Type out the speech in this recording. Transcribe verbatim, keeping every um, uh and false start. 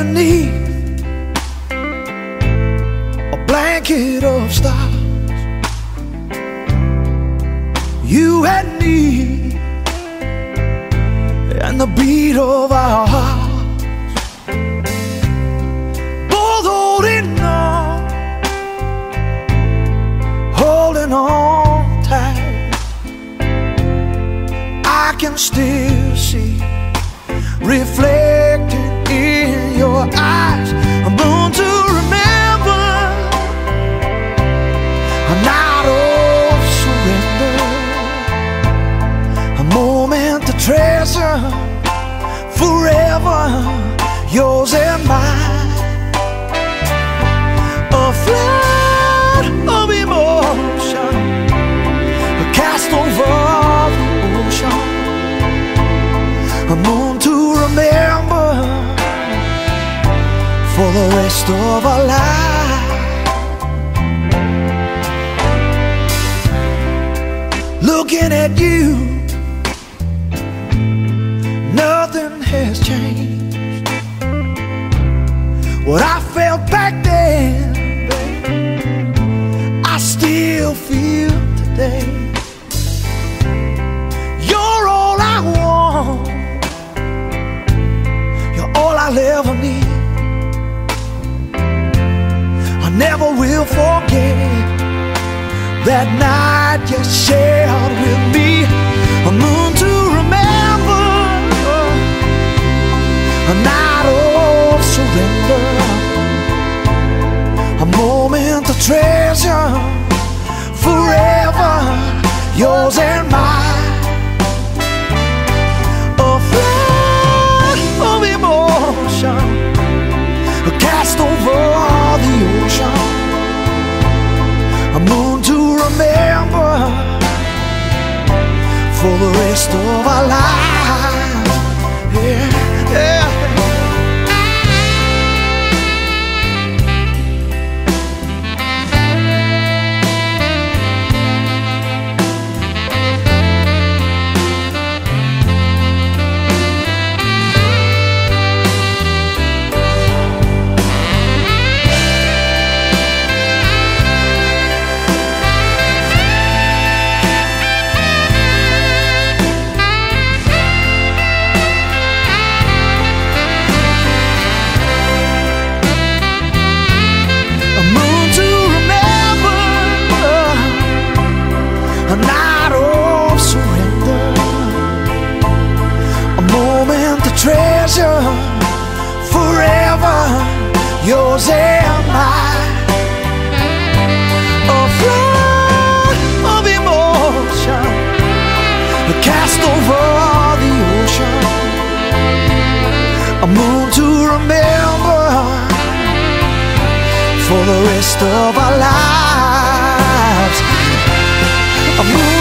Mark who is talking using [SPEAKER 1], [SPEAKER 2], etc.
[SPEAKER 1] beneath a blanket of stars. You had me and the beat of our hearts, both holding on, holding on tight. I can still see reflected in your eyes a moon to remember, a night of surrender, a moment to treasure, forever yours and mine. A flood of emotion cast over the ocean, a moon to remember for the rest of our life. Looking at you, nothing has changed. What I felt back then, babe, I still feel today. You're all I want, you're all I'll ever need. I never will forget that night you shared with me, a moon to remember, a night of surrender, a moment to treasure, forever yours and mine. A flood of emotion cast over the ocean, a moon to remember for the rest of our lives. Yeah, yeah. A night of surrender, a moment to treasure, forever yours and mine. A flood of emotion cast over the ocean, a moon to remember for the rest of our lives. A moon